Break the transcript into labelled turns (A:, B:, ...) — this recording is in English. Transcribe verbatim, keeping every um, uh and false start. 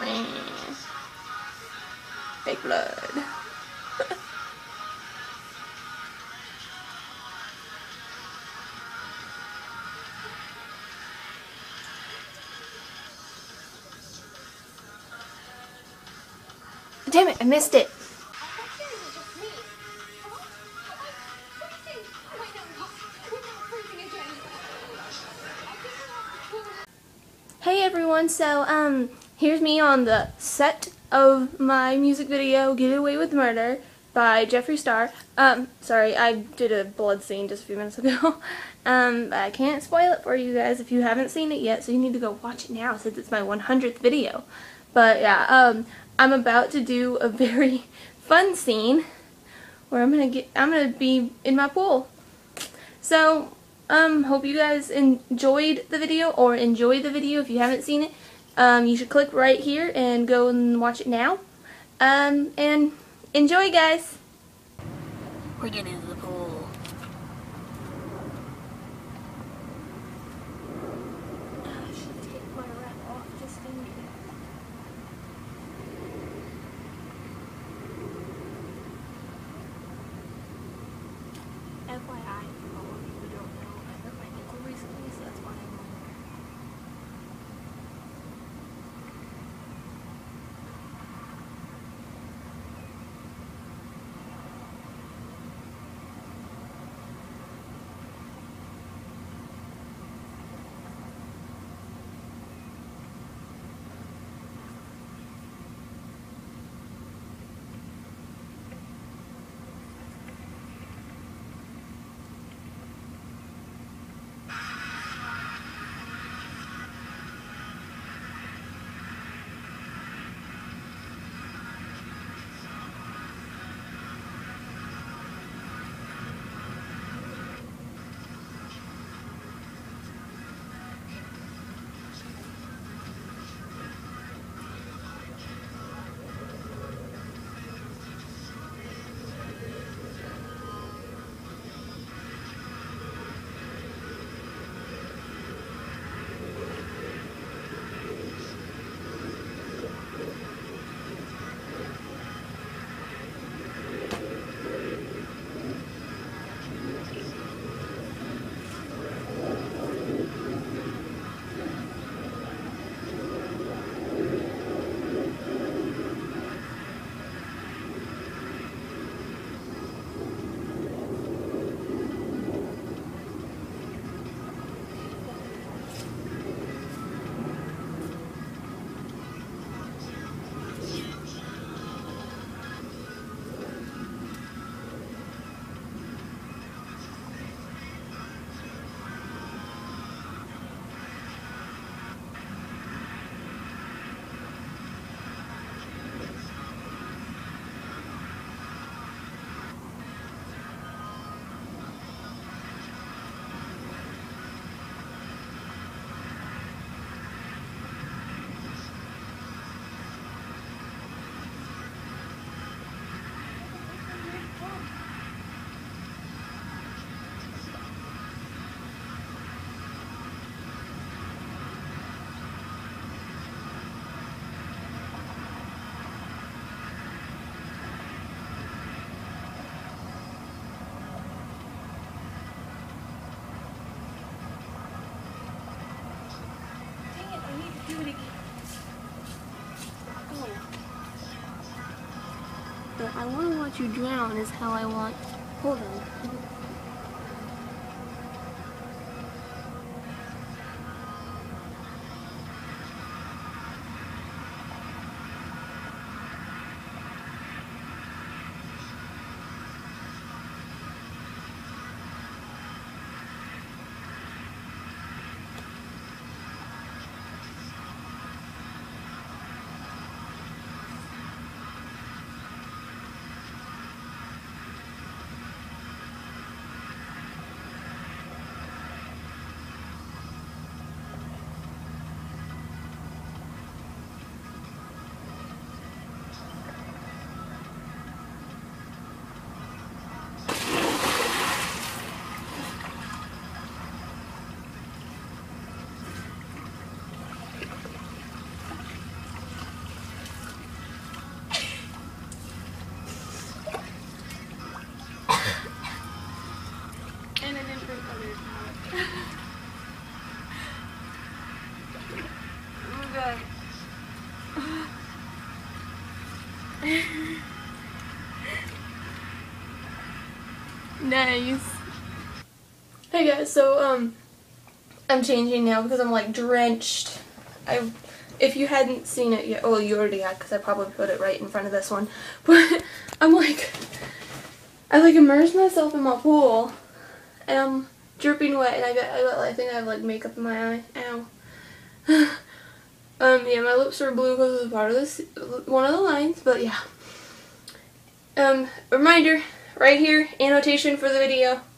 A: Fake blood. Damn it, I missed it. Hey everyone, so um here's me on the set of my music video Get Away with Murder by Jeffree Star. Um sorry, I did a blood scene just a few minutes ago. um I can't spoil it for you guys if you haven't seen it yet, so you need to go watch it now since it's my one hundredth video. But yeah, um I'm about to do a very fun scene where I'm gonna get I'm gonna be in my pool. So Um, hope you guys enjoyed the video, or enjoy the video if you haven't seen it. Um, you should click right here and go and watch it now. Um, and enjoy, guys. We're getting into the pool. I should take my wrap off just in case. F Y I, for all of you who don't know, I hurt my ankle recently, so that's why I'm on there. Do it again. Oh. The I want to watch you drown is how I want. Hold on. Nice. Hey guys, so um, I'm changing now because I'm like drenched. I, if you hadn't seen it yet, oh, you already had because I probably put it right in front of this one. But I'm like, I like immersed myself in my pool, and I'm dripping wet, and I got, I got, I think I have like makeup in my eye. Ow. um, yeah, my lips were blue because it was part of this, one of the lines, but yeah. Um, reminder, right here, annotation for the video.